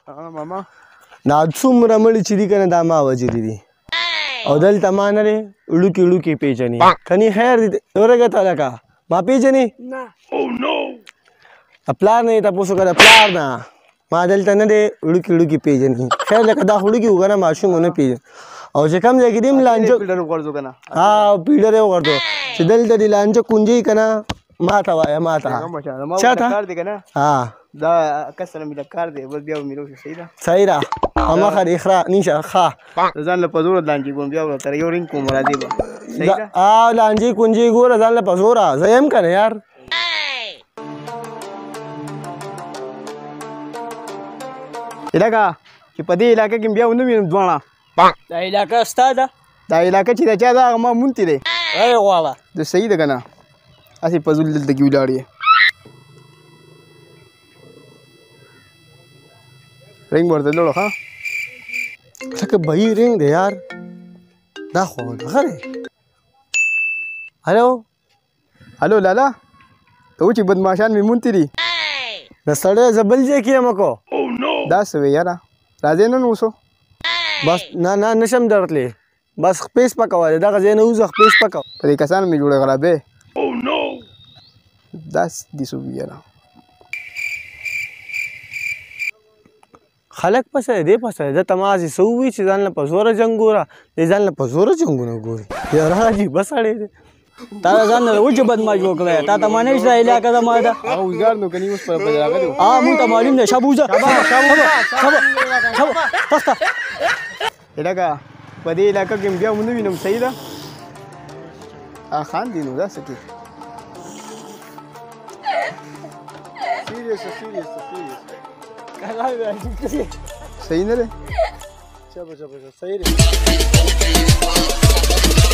मामा ना څومره مړي چې دي که نه دا ما وجلي دي او دلته ما نه دی وړوکي وړوکي پېژني کني خیر دي ورګه ته لکه ما پېژنې پلار نه یې تپوس وکړه پلار نه ما دلته نه دی وړوکي وړوکي پېژني خیر لکه دا خو وړوکي و که نه ماشوم ونه پېژني او چې کوم ځای کې دي هم لانجه ها پیډر یې وغورځو چې دلته دې لانجه کونجي که نه ما ته وایه ما ته چاته ها دا کسره مې د کار دی بس بیا به مې روشي صحیح ده صحیح ده هماخه دې اخرا نیشه ښه ځان له په زوره لانجې کوم بیا به تر یو رینګ کوم راځي به صحیح ده لانجې کونجې ګوره ځان له په زوره زه یم که نه یار لکه چې په دې علاقه کې بیا ونه وینم دواړه دا علاقه ستا ده دا علاقه چې د چا ده هغه ما مونتی دی ای غواړه د صحیح ده که نه هسې په زول دلته کې ولاړ یې رنګ ورته لوړو ښه لکه بهي رنګ دی یار دا خو دغه دی هلو هلو لالا ته و چې بدماشان مې مونتی دي د سړی زه بل ځای کې یم کو دا څه وی یاره راځې نن اوسو بس نه نشم درتلی بس خپې سپکوه دغه ځای نه وځه خپې سپکوه په دې کسانو مې جوړه خرابې داس دي سو یاره خلک پسې دې پسې ده ته ما هسې څه ووایي چې ځان له په زوره جنګ ګوره دې ځان له په زوره جنګونه ګوري یاره عجیبه سړی دی تا د ځان نه وچې بدماش وکړی تا ته معلوم چې دا علاقه زما ده هغه وزګار نو که نه اوس په راغلی و مونږ ته معلوم دی شابه وځه تخته لکه په دې علاقه کې بیا ونه وینم صحیح ده خان دي نو دا څه کې صحیح نه دی صحیح دی